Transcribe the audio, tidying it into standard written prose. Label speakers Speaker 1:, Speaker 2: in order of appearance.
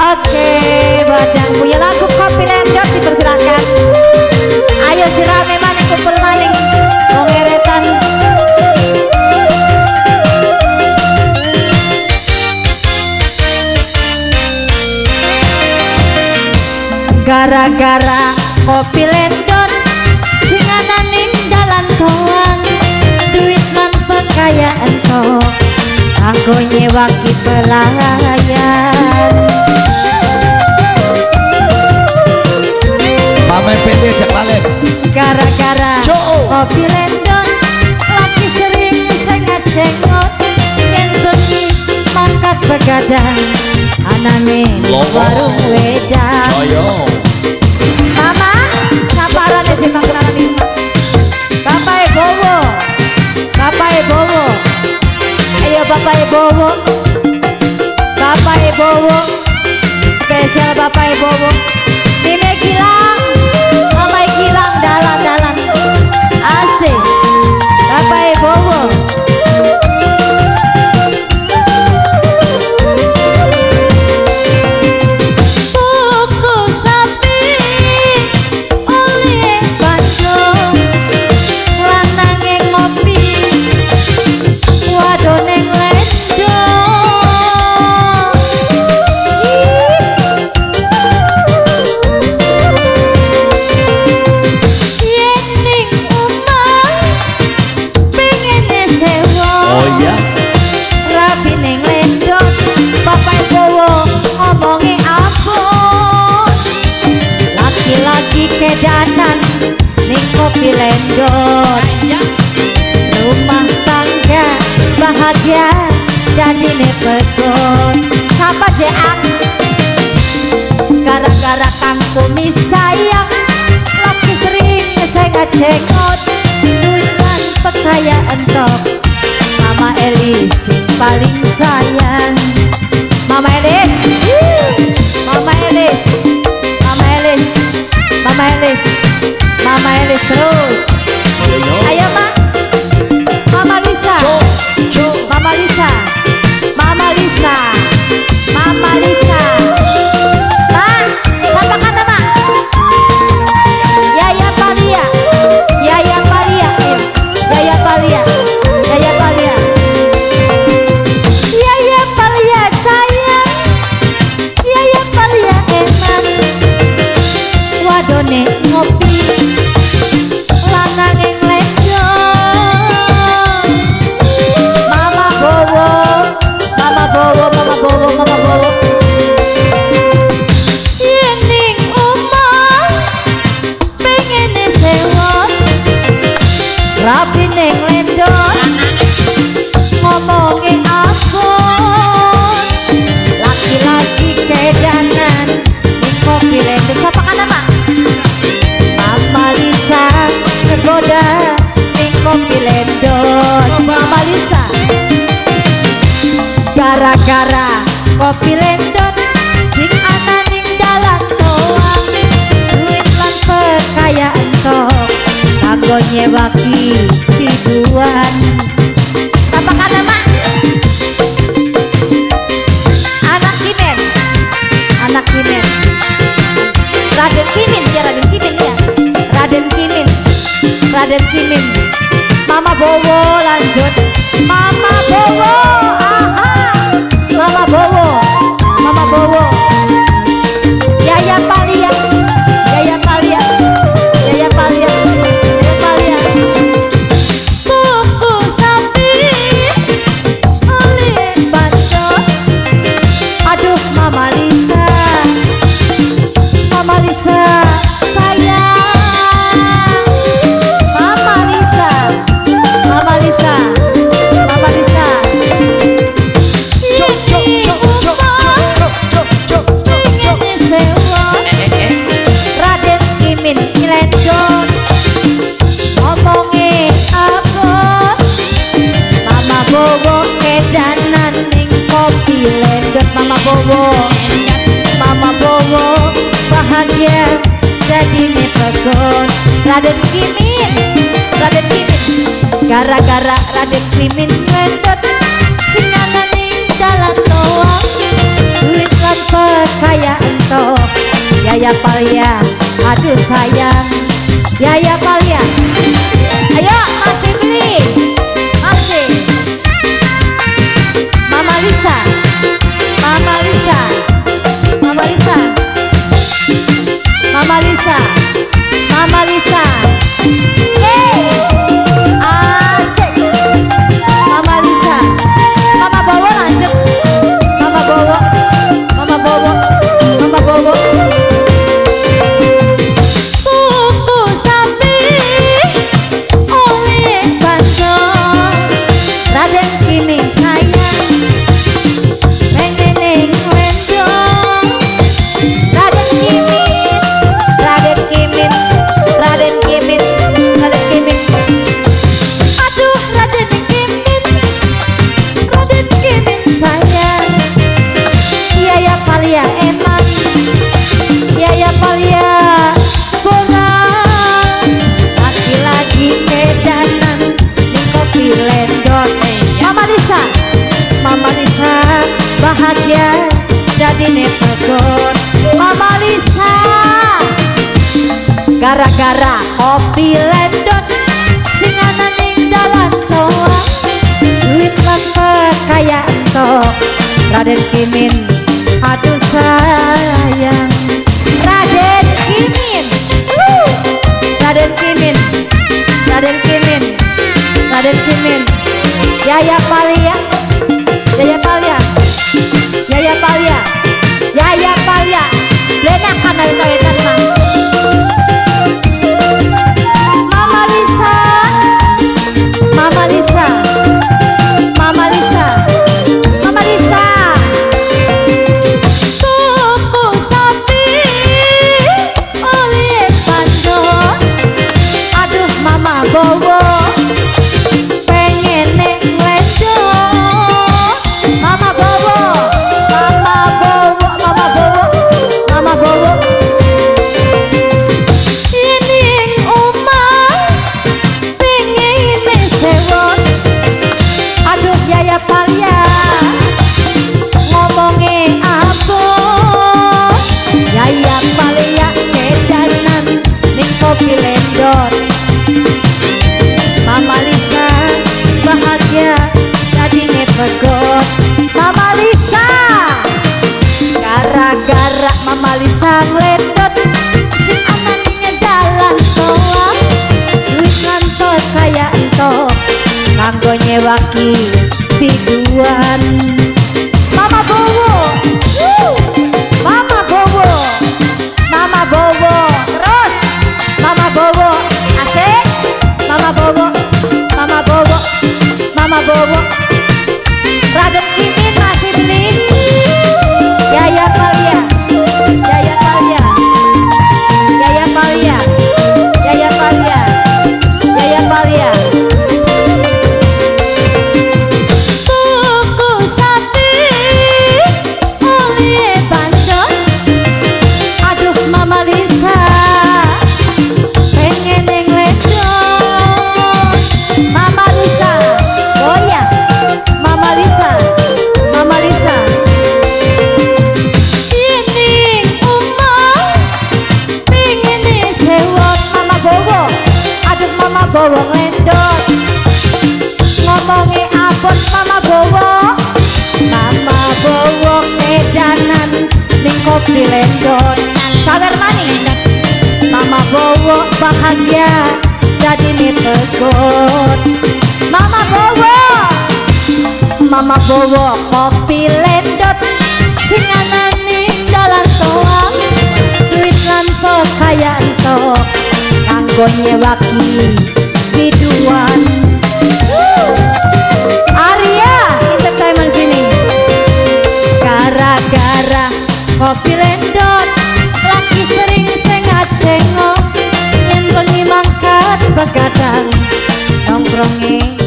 Speaker 1: Oke, buat yang punya lagu Kopi Lendot dipersilakan. Ayo sirame maning kumpul maning ngeretan. Gara-gara Kopi Lendot sing ana ning dalan toang, duit lan kekayaan tok kanggo nyewaki pelayan.
Speaker 2: Mame PD jak lalen.
Speaker 1: Gara-gara Kopi Lendot lagi sering sengat-sengot yen bengi mangkat begadang anane warung wedang. Mama, sabaran ya sih mangkunan lima. Bapak Bowo, Bapak Bowo, ayo Bapak Bowo, Bapak Bowo, spesial Bapak Bowo. Mime Gilang, Mama Gilang dalan-dalan, asik. Bapak Bowo. Kedanan ning Kopi Lendot, rumah tangga bahagia jadi nepekon. Sapa jeak gara-gara kang kumis sayang laki sering sengat-sengot duit lan kekayaan tok. Mama Elis sing paling sayang. Mama Elis, Mama Elis, Mama Elis, Mama Elis, Mama Elis terus. Ayo Ma, Mama Lisa, Mama Lisa, Mama Lisa, Mama Lisa. Ma, apa kata Ma? Yaya Palia, Yaya Palia, Yaya Palia, Yaya Palia, Yaya Palia sayang, Yaya Palia enak. Wadone ngopi lanang ing lendot. Mama Bowo, Mama Bowo, Mama Bowo, Mama Bowo. Yen ning omah pengene sewot rapi ning lendot ngomongi abot. Laki-laki kedanan ning Kopi Lendot. Siapa kan nama? Mama Lisa tergoda ning Kopi Lendot. Mama Lisa gara-gara Kopi Lendot sing ana ning dalan toang duit lan kekayaan tok kanggo nyewaki hidupan. Apa kata Mak? Anak Kimen, anak Kimen, Raden Kimin ya, Raden Kimin ya, Raden Kimin, Raden Kimin. Mama Bowo lanjut, Mama Bowo, aha, Mama Bowo, Mama Bowo. Yaya Palia, Yaya Palia, Yaya Palia, Yaya Palia. Kuku sapi oleh bacot. Aduh Mama Lisa, Mama Lisa sayang. Mama Lisa, Mama Lisa, Mama Lisa. Raden Kimin Lendot ngomongi abot. Mama Bowo kedanan ning Kopi Lendot. Mama Bowo, Mama Bowo bahagia jadi nepekon. Raden Kimin, Raden Kimin gara-gara Raden Kimin Lendot sing ana ning dalan toang duit lan kekayaan toh. Yaya Palya, aduh sayang Yaya Palya. Ayo masih beli, masih Mama Lisa, Mama Lisa, Mama Lisa, Mama Lisa, Mama Lisa. Asik Mama Lisa. Mama Bowo lanjut. Mama Bowo, Mama Bowo, Mama Bowo. Tuku sapi oleh banjo, Raden Kimin sayang pengen ngelendo. Raden Kimin, Raden Kimin, Raden Kimin, Raden Kimin. Aduh Raden Kimin, Raden Kimin sayang Yaya Palya emang Yaya Palya kurang lagi-lagi kedanan di kopi lendot. Mama Lisa, Mama Lisa bahagia jadi nepegot. Mama Lisa gara-gara kopi lendot singanan ning dalan toa. Duit lan kekayaan toh. Raden Kimin, aduh sayang Raden Kimin, Raden Kimin, Raden Kimin, Raden Kimin. Yaya Palya, Yaya Palya, Yaya Palya, Yaya Palya. Lenakan ayo-ayo mah. Mama Lisa, Mama Lisa, Mama Lisa, Mama Lisa. Tuku sapi oleh banjo, aduh Mama Bowo pengen ngelendo. Mama Bowo, Mama Bowo, Mama Bowo, Mama Bowo. Ini omah pengen sewot, aduh Yaya Palya ngomongin apa. Yaya Palya kedanan ning kopi lendot. Mama Lisa bahagia jadi nepegot. Mama Lisa gara-gara Mama Lisa ngelendot sing anak ngedalan toa. Duit ngantor kaya ento kanggo nyewaki biduan. Mama Bowo, Mama Bowo, Mama Bowo terus Mama Bowo. Asik Mama Bowo, Mama Bowo, Mama Bowo. Raden Kimin masih beli. Yaya Palya, Yaya Palya, Yaya Palya, Yaya Palya, Yaya Palya. Tuku sapi oleh banjo, aduh Mama Lisa pengen ngelendo. Mama Lisa, oh ya Mama Lisa, Mama Lisa. Ini omah pengen sewot. Mama Bowo, aduh Mama Bowo ngelendot. Ngomongin abot Mama Bowo, Mama Bowo kedanan ning kopi lendot. Sawer maning Mama Bowo bahagia jadi nepegot. Mama Bowo, Mama Bowo kopi lendot singanan ning dalan toa. Duit lan kekayaan toh kanggo nyewaki biduan. Arya Entertainment sini gara-gara kopi lendot lagi sering sengat-sengok yen bengi mangkat begadang nongkronge